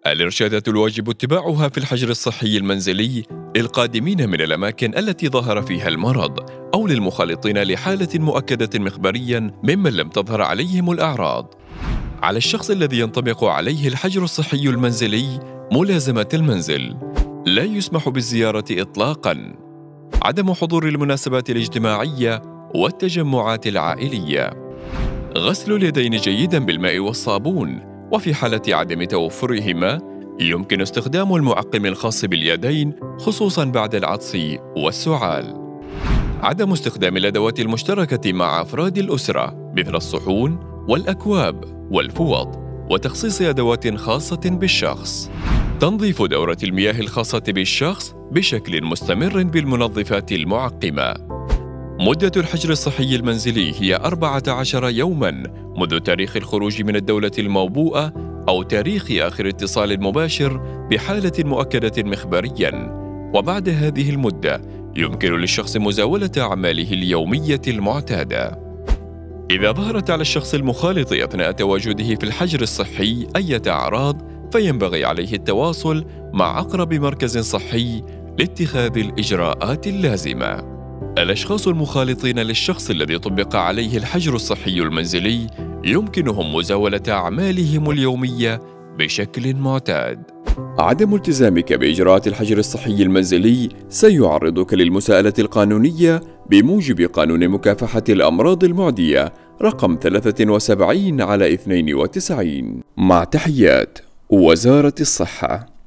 الإرشادات الواجب اتباعها في الحجر الصحي المنزلي للقادمين من الأماكن التي ظهر فيها المرض أو للمخالطين لحالة مؤكدة مخبرياً ممن لم تظهر عليهم الأعراض. على الشخص الذي ينطبق عليه الحجر الصحي المنزلي ملازمة المنزل، لا يسمح بالزيارة إطلاقاً، عدم حضور المناسبات الاجتماعية والتجمعات العائلية، غسل اليدين جيداً بالماء والصابون، وفي حالة عدم توفرهما يمكن استخدام المعقم الخاص باليدين خصوصاً بعد العطس والسعال. عدم استخدام الأدوات المشتركة مع أفراد الأسرة مثل الصحون والأكواب والفوط، وتخصيص أدوات خاصة بالشخص. تنظيف دورة المياه الخاصة بالشخص بشكل مستمر بالمنظفات المعقمة. مدة الحجر الصحي المنزلي هي 14 يوماً منذ تاريخ الخروج من الدولة الموبوءة أو تاريخ آخر اتصال مباشر بحالة مؤكدة مخبرياً، وبعد هذه المدة يمكن للشخص مزاولة أعماله اليومية المعتادة. إذا ظهرت على الشخص المخالط أثناء تواجده في الحجر الصحي أي أعراض فينبغي عليه التواصل مع أقرب مركز صحي لاتخاذ الإجراءات اللازمة. الأشخاص المخالطين للشخص الذي طبق عليه الحجر الصحي المنزلي يمكنهم مزاولة أعمالهم اليومية بشكل معتاد. عدم التزامك بإجراءات الحجر الصحي المنزلي سيعرضك للمساءلة القانونية بموجب قانون مكافحة الأمراض المعدية رقم 73/92. مع تحيات وزارة الصحة.